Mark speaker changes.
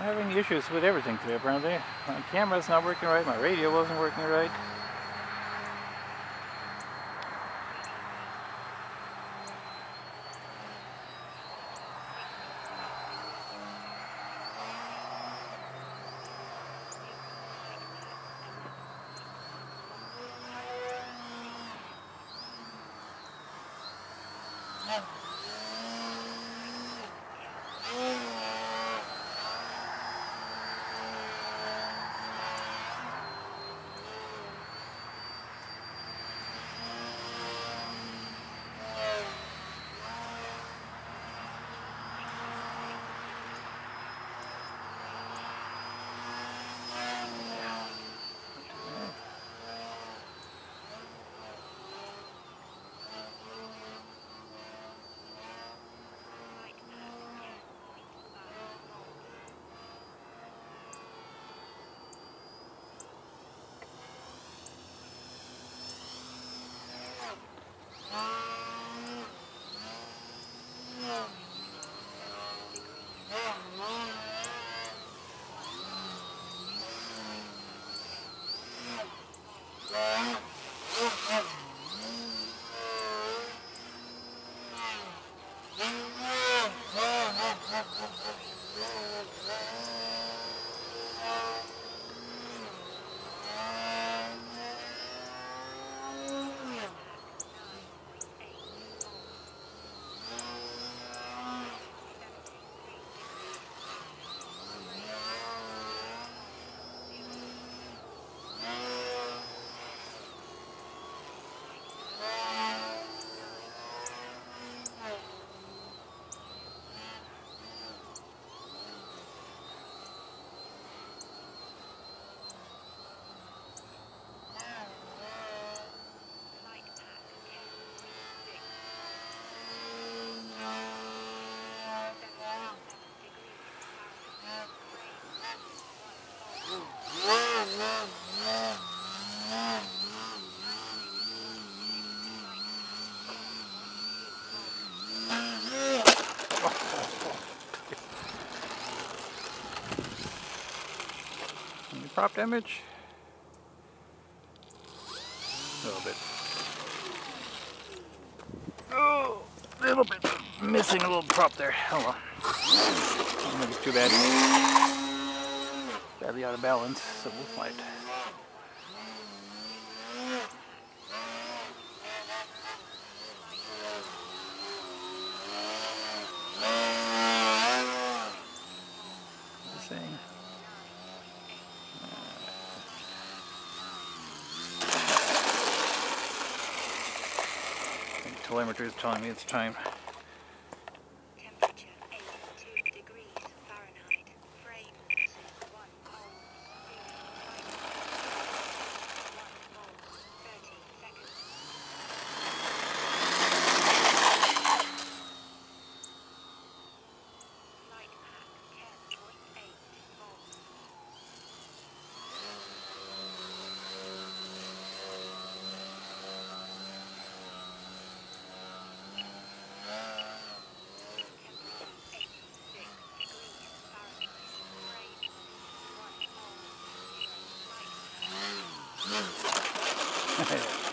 Speaker 1: having issues with everything today apparently. My camera's not working right, my radio wasn't working right. Any prop damage? A little bit. Oh, a little bit missing a little prop there. Oh well. I don't think it's too bad. Badly out of balance, so we'll fight. Saying. I think telemetry is telling me it's time.
Speaker 2: Temperature 82 degrees Fahrenheit. Frames 1 mole. 1 mole. 30 seconds. Light pack 10.8 moles. Temperature 86 degrees Fahrenheit. Frames 1 mole. Light pack.